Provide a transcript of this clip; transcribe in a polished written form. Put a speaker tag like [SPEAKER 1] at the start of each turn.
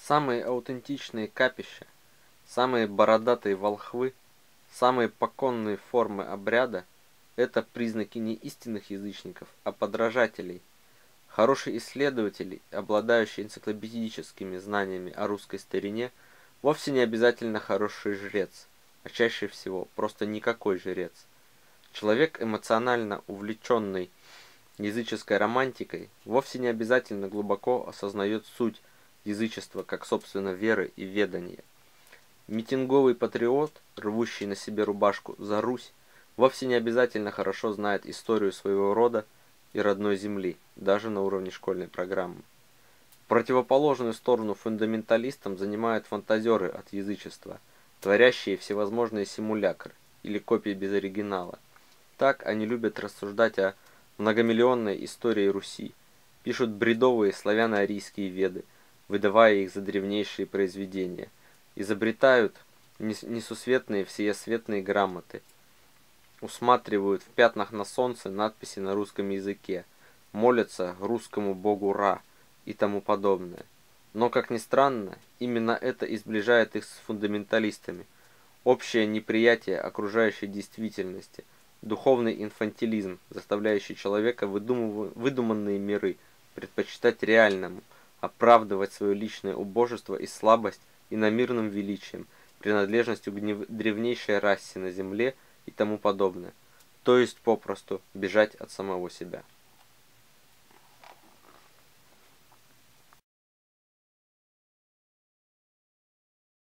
[SPEAKER 1] Самые аутентичные капища, самые бородатые волхвы, самые поконные формы обряда – это признаки не истинных язычников, а подражателей. Хороший исследователь, обладающий энциклопедическими знаниями о русской старине, вовсе не обязательно хороший жрец, а чаще всего просто никакой жрец. Человек, эмоционально увлеченный языческой романтикой, вовсе не обязательно глубоко осознает суть язычества как собственно веры и ведания. Митинговый патриот, рвущий на себе рубашку за Русь, вовсе не обязательно хорошо знает историю своего рода и родной земли, даже на уровне школьной программы. Противоположную сторону фундаменталистам занимают фантазеры от язычества, творящие всевозможные симулякры или копии без оригинала. Так они любят рассуждать о многомиллионной истории Руси, пишут бредовые славяно-арийские веды, выдавая их за древнейшие произведения, изобретают несусветные всеясветные грамоты, усматривают в пятнах на солнце надписи на русском языке, молятся русскому богу Ра и тому подобное. Но, как ни странно, именно это и сближает их с фундаменталистами. Общее неприятие окружающей действительности, духовный инфантилизм, заставляющий человека выдуманные миры предпочитать реальному, оправдывать свое личное убожество и слабость иномирным величием, принадлежностью к древнейшей расе на земле и тому подобное, то есть попросту бежать от самого себя.